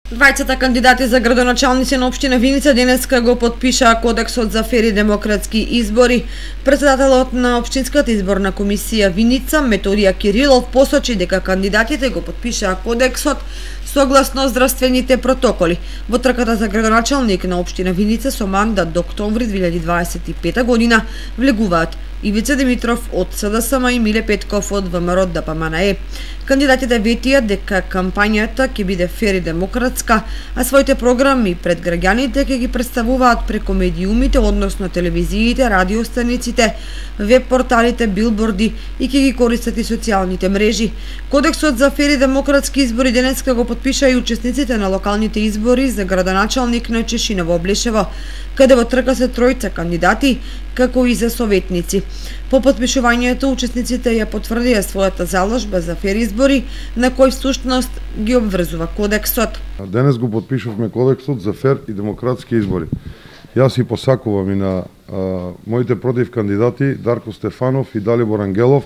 Двајцата кандидати за градоначалници на општина Виница денеска го потпишаа Кодексот за фер и демократски избори. Претседателот на општинската изборна комисија Виница, Методија Кирилов, посочи дека кандидатите го потпишаа Кодексот согласно здравствените протоколи. Во трката за градоначалник на општина Виница со мандат до октомври 2025 година влегуваат Ивица Димитров од СДСМ и Миле Петков од ВМРО ДПМНЕ. Кандидатите ветија дека кампањата ќе биде фер и демократска, а своите програми пред граѓаните ќе ги представуваат преку медиумите, односно телевизиите, радиостаниците, веб порталите, билборди и ќе ги користат и социјалните мрежи. Кодексот за фер и демократски избори денеска го потпишаа и учесниците на локалните избори за градоначалник на Чешиново Облишево, каде во трка се тројца кандидати, како и за советници. По потпишувањето, учесниците ја потврдија својата заложба за фер избори, на кој всушност ги обврзува Кодексот. Денес го потпишувме Кодексот за фер и демократски избори. Јас и посакувам и на моите против кандидати Дарко Стефанов и Далибор Ангелов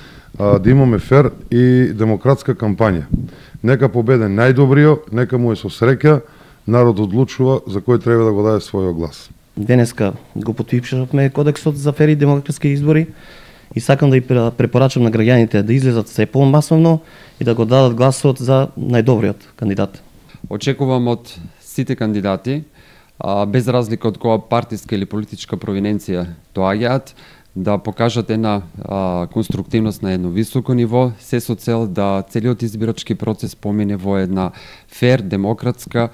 да имаме фер и демократска кампања. Нека победе најдобриот, нека му е со среќа, народ одлучува за кој треба да го даде својот глас. Денеска го потпишавме Кодексот за фер и демократски избори и сакам да ја препорачам на граѓаните да излезат се помасовно и да го дадат гласот за најдобриот кандидат. Очекувам од сите кандидати, без разлика од која партиска или политичка провиненција доаѓаат, да покажат една конструктивност на едно високо ниво, се со цел да целиот избирачки процес помине во една фер, демократска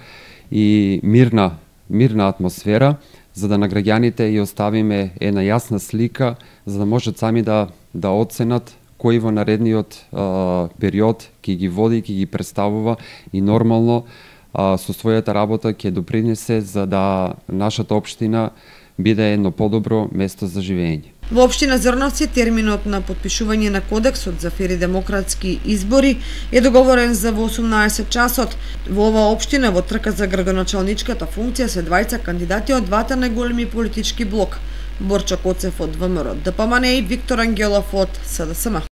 и мирна атмосфера, за да на граѓаните ја оставиме една јасна слика, за да можат сами да оценат кој во наредниот период ќе ги води, ќе ги представува и нормално со својата работа ќе допринесе за да нашата општина биде едно подобро место за живење. Во општина Зрновци терминот на потпишување на Кодексот за фер и демократски избори е договорен за во 18 часот. Во оваа општина во трка за градоначалничката функција се двајца кандидати од двата најголеми политички блок: Борчо Коцев од ВМРО ДПМНЕ и Виктор Ангелов од СДСМ.